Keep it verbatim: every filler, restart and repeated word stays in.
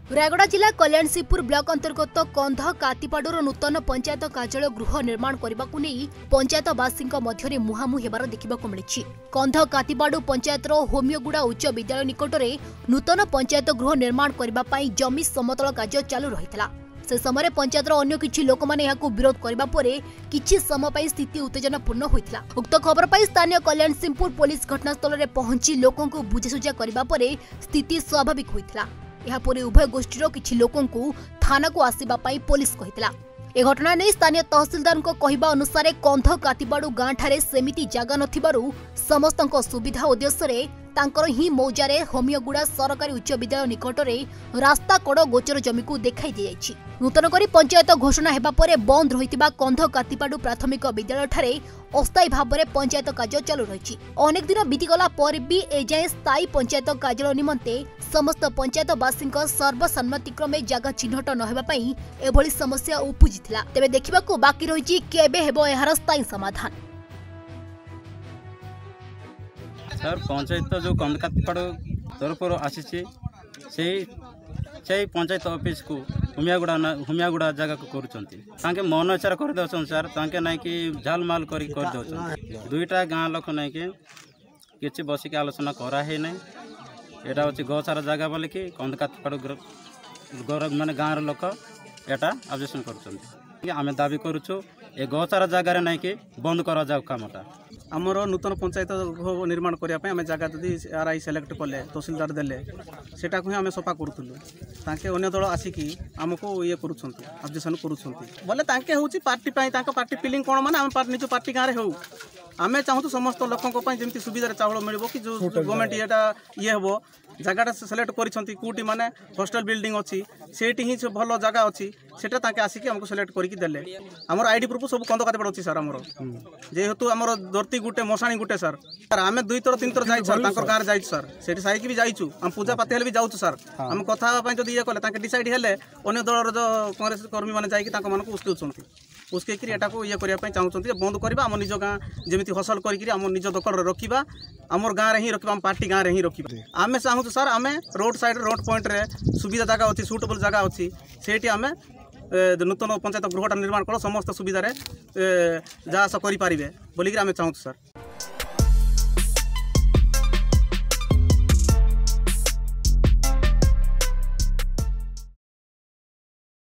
रायगड़ा जिला कल्याणसीपुर ब्लॉक अंतर्गत कंध कातिपाडुर नूतन पंचायत कार्यालय गृह निर्माण करने को नहीं पंचायतवासी मध्य मुहांमुही हेबार देखा मिली। कंध कातिपाडु पंचायतर होमियोगुड़ा उच्च विद्यालय निकट में नूतन पंचायत गृह निर्माण करने जमी समतल कार्य चालू रही। से समय पंचायतर अन्य किछि लोक माने याकू विरोध करबा परे किछि समय पई स्थिति उत्तेजनापूर्ण होइथिला। उक्त खबर पाई स्थानीय कल्याणसिंहपुर पुलिस घटनास्थल में पहुंची लोकों को बुझासुझा करबा परे स्थिति स्वाभाविक होइथिला। यहा परे उभय गोष्ठीर किछि लोकों को थाना को आसीबा पाई पुलिस कहितला। ए घटना नै स्थानीय तहसीलदार को कहिबा अनुसार कंध कातिपाडु गां ठारे सेमिति जागा नथिबारु समस्तक सुविधा उद्देश्य तांकर ही मौजारे होमियोगुड़ा सरकारी उच्च विद्यालय निकट में रास्ता कड़ गोचर जमी को देखाई दियाछि। नूतन करी पंचायत घोषणा हेबा परे बंद रहितिबा कंध कातिपाडु प्राथमिक विद्यालय ठारे अस्थायी भाव में पंचायत कार्य चालू रही। अनेक दिन बीतीगला पर भी एजाए स्थायी पंचायत कार्यालय निमंते समस्त पंचायतवासी सर्वसम्मतिक्रमे जगह चिन्हट नहेबापई एभली समस्या उपजिथिला। तेबे देखिबाकू बाकी रही केबे हेबो एहार स्थायी समाधान। सर पंचायत जो कंध कातिपाडु तरफ आसी से पंचायत ऑफिस को हुमियागुड़ा हुमियागुड़ा जगह को कर मन इच्छा कर दौन सर तांके ना कि झालमाल कर दौन दुईटा गाँ लोक ना कि किसी बसिक आलोचना कराही ना यहाँ हूँ गौसार जगह बोल कि कंध कातिपाडु गौर माने गाँव लोक एटा ऑब्जेक्शन कर आम दाबी करुचु ए गौसार जगार ना कि बंद करा जाऊ कामटा आमर नूतन पंचायत गृह निर्माण करने आम जगह जदि आर आई सिलेक्ट कले तहसीलदार देले सेटा को आम सफा करूँ ताके अन्य दल आसिकी आमको ये ऑब्जेक्शन करुँच बोले ताके हूँ पार्टी पार्टी फिलिंग कौन माने आम निज पार्टी गाँव हो आम चाहूँ समस्त लोकों जमी सुविधा चाउल मिल कि जो गवर्नमेंट ये ये हम जगह सिलेक्ट करोटी माने हॉस्टल बिल्डिंग अच्छी से ही भल जगह अच्छी सेटा ताके आसिकी हमको सिलेक्ट करके देले आमर आईडी प्रूफ सब कंध कातिपाडु अच्छी सर आमर जेहेतु आमर धरती गुटे मशाणी गुटे सर सर आम दुई थर तीन थर जाई सर तांकर गाँव जाई सर से साइक भी जाइचु आम पूजा पाती हेले भी जाऊँ सर आम कथा जब ये कले डिसाइड हेले अन्य दलर जो कांग्रेस कर्मी मैंने जाकि उस्कौंट उस्कई एटा को ये करने चाहते बंद करवा आम निज गाँ जमी हसल करम निज दखल रखा आमर गाँव ही रखा पार्टी गाँव ही रखा आम चाहूँ सर आम रोड साइड रोड पॉइंट रे सुविधा जगह अच्छी सुटेबल जगह अच्छी से आम नूतन पंचायत गृहटा निर्माण कर समस्त सुविधा जहाँ करें बोलिक आम चाहूँ सर।